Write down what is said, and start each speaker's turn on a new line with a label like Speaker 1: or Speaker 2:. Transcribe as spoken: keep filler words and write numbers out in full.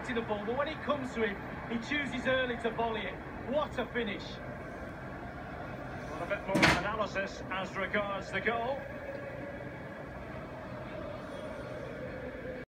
Speaker 1: expecting the ball, but when it comes to him, he chooses early to volley it. What a finish.
Speaker 2: Well, a bit more analysis as regards the goal.